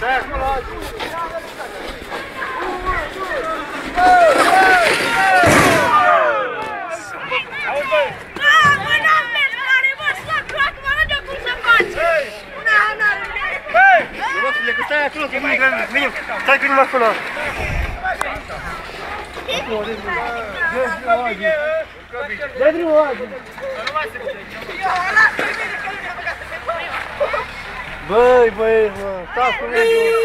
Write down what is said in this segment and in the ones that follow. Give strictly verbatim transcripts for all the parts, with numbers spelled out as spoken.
Stai acolo, că mâine grănă. Veniu, stai primul acolo. Dă drumul azi. Băi, băi, mă, stați cu mine.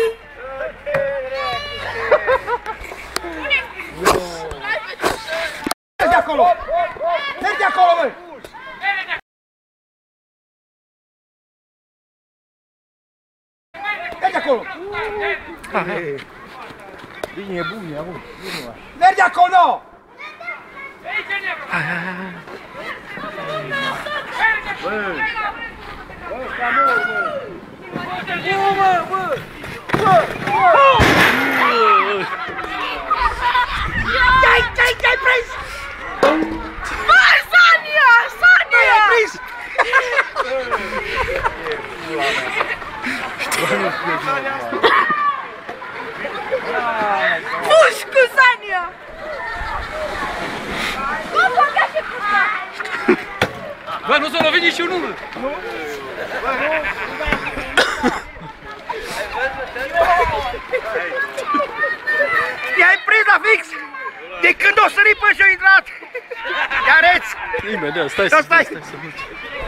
Mergi acolo! Mergi acolo, băi! Mergi acolo! Bine, e bun, e bun. Mergi acolo! Hai, hai, hai! Băi! Băi, ăsta mă, bă! Bă, bă, bă! Bă, bă! Ce-ai, ce-ai, ce-ai prins? Bă, Sania! Sania! Ce-ai prins? Puși cu Sania! Nu băga și cu Sania! Bă, nu s-a lovit nici unul! Nu? Bă, nu! I-ai prins la fix! De când o sări până și-a intrat! Ia reți! Imediat, stai să stai, stai să mergi.